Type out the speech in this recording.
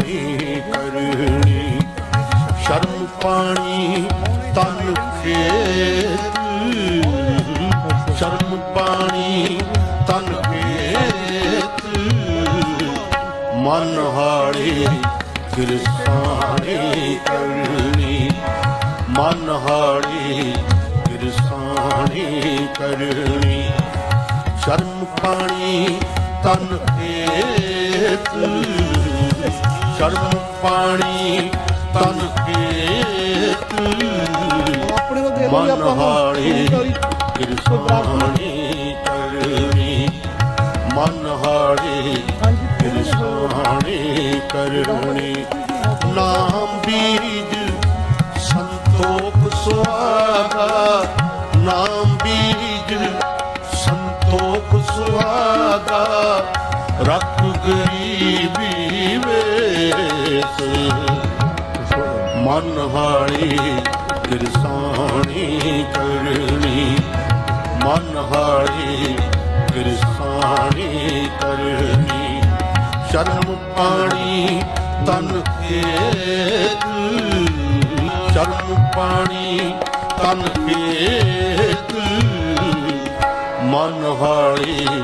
ਕਿਰਸਾਣੀ ਕਰਨੀ। ਸ਼ਰਮ ਪਾਣੀ ਤਨ ਖੇਤ, ਸ਼ਰਮ ਪਾਣੀ ਤਨ ਖੇਤ, ਮਨ ਹਾਰੇ ਕਿਰਸਾਣੀ ਕਰਨੀ। ਮਨ ਹਾਰੇ ਕਿਰਸਾਣੀ ਕਰਨੀ। ਸ਼ਰਮ ਪਾਣੀ ਤਨ ਖੇਤ, ਸ਼ਰਮ ਪਾਣੀ ਤਨ ਖੇਤ, ਮਨ ਹਾਰੇ ਕਿਰਸਾਣੀ ਕਰਨੀ। ਮਨ ਹਾਰੇ ਕਿਰਸਾਣੀ ਕਰਨੀ। ਨਾਮ ਬੀਜ ਸੰਤੋਖ ਸੁਹਾਗਾ, ਨਾਮ ਬੀਜ ਸੰਤੋਖ ਸੁਹਾਗਾ, ਰੱਖ ਗਰੀਬੀ ਵੇਸ। ਮਨ ਹਾਰੇ ਕਿਰਸਾਣੀ ਕਰਨੀ। ਮਨ ਹਾਰੇ ਕਿਰਸਾਣੀ ਕਰਨੀ। ਸ਼ਰਮ ਪਾਣੀ ਤਨ ਖੇਤ, ਸ਼ਰਮ ਪਾਣੀ ਤਨ ਖੇਤ, ਮਨ ਹਾਰੇ